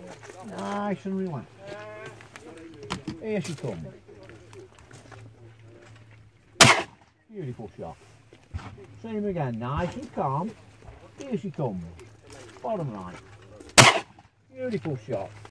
Nice and relaxed. Here she comes. Beautiful shot. Same again, nice and calm. Here she comes. Bottom right. Beautiful shot.